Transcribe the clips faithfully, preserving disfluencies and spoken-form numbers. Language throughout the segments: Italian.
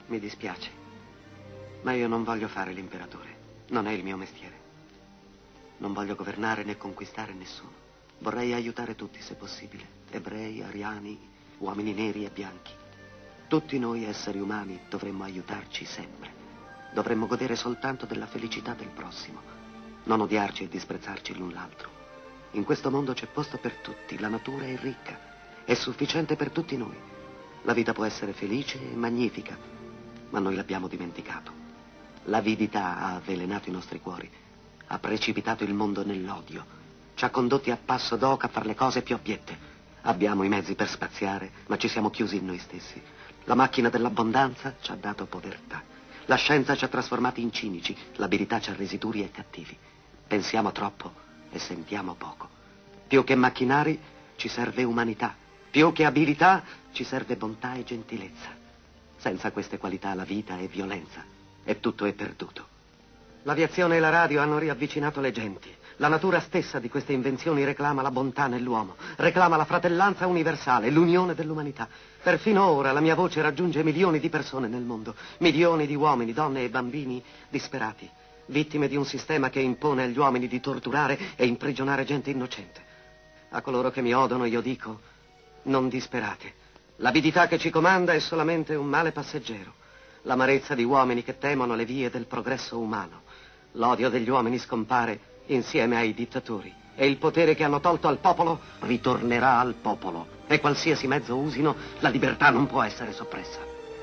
Mi dispiace, ma io non voglio fare l'imperatore. Non è il mio mestiere. Non voglio governare né conquistare nessuno. Vorrei aiutare tutti, se possibile. Ebrei, ariani, uomini neri e bianchi. Tutti noi esseri umani dovremmo aiutarci sempre. Dovremmo godere soltanto della felicità del prossimo. Non odiarci e disprezzarci l'un l'altro. In questo mondo c'è posto per tutti. La natura è ricca. È sufficiente per tutti noi. La vita può essere felice e magnifica, ma noi l'abbiamo dimenticato. L'avidità ha avvelenato i nostri cuori, ha precipitato il mondo nell'odio, ci ha condotti a passo d'oca a fare le cose più abiette. Abbiamo i mezzi per spaziare, ma ci siamo chiusi in noi stessi. La macchina dell'abbondanza ci ha dato povertà. La scienza ci ha trasformati in cinici, l'abilità ci ha resi duri e cattivi. Pensiamo troppo e sentiamo poco. Più che macchinari ci serve umanità, più che abilità ci serve bontà e gentilezza. Senza queste qualità la vita è violenza e tutto è perduto. L'aviazione e la radio hanno riavvicinato le genti. La natura stessa di queste invenzioni reclama la bontà nell'uomo, reclama la fratellanza universale, l'unione dell'umanità. Perfino ora la mia voce raggiunge milioni di persone nel mondo, milioni di uomini, donne e bambini disperati, vittime di un sistema che impone agli uomini di torturare e imprigionare gente innocente. A coloro che mi odono io dico: non disperate. L'avidità che ci comanda è solamente un male passeggero. L'amarezza di uomini che temono le vie del progresso umano. L'odio degli uomini scompare insieme ai dittatori. E il potere che hanno tolto al popolo ritornerà al popolo. E qualsiasi mezzo usino, la libertà non può essere soppressa.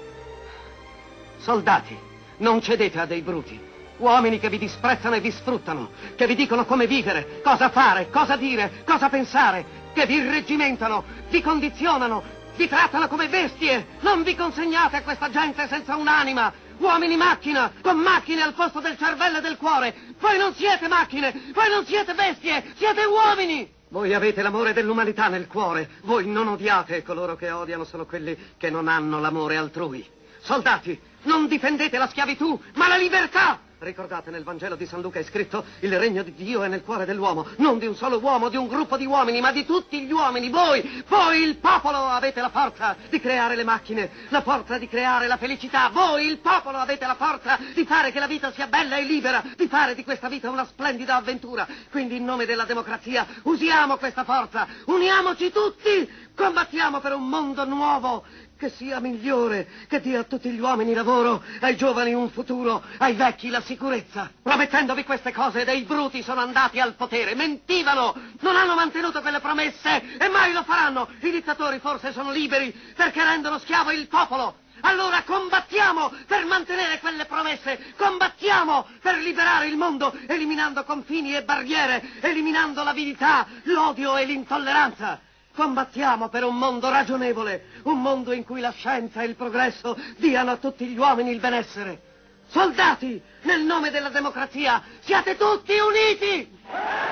Soldati, non cedete a dei bruti. Uomini che vi disprezzano e vi sfruttano, che vi dicono come vivere, cosa fare, cosa dire, cosa pensare, che vi irreggimentano, vi condizionano, vi trattano come bestie. Non vi consegnate a questa gente senza un'anima. Uomini macchina, con macchine al posto del cervello e del cuore. Voi non siete macchine, voi non siete bestie, siete uomini. Voi avete l'amore dell'umanità nel cuore. Voi non odiate, e coloro che odiano sono quelli che non hanno l'amore altrui. Soldati, non difendete la schiavitù, ma la libertà. Ricordate, nel Vangelo di San Luca è scritto: il regno di Dio è nel cuore dell'uomo, non di un solo uomo, di un gruppo di uomini, ma di tutti gli uomini. Voi, voi il popolo, avete la forza di creare le macchine, la forza di creare la felicità. Voi, il popolo, avete la forza di fare che la vita sia bella e libera, di fare di questa vita una splendida avventura. Quindi, in nome della democrazia, usiamo questa forza, uniamoci tutti, combattiamo per un mondo nuovo, che sia migliore, che dia a tutti gli uomini lavoro, ai giovani un futuro, ai vecchi la sicurezza. Promettendovi queste cose, dei bruti sono andati al potere, mentivano, non hanno mantenuto quelle promesse e mai lo faranno. I dittatori forse sono liberi perché rendono schiavo il popolo. Allora combattiamo per mantenere quelle promesse, combattiamo per liberare il mondo, eliminando confini e barriere, eliminando l'avidità, l'odio e l'intolleranza. Combattiamo per un mondo ragionevole, un mondo in cui la scienza e il progresso diano a tutti gli uomini il benessere. Soldati, nel nome della democrazia, siate tutti uniti!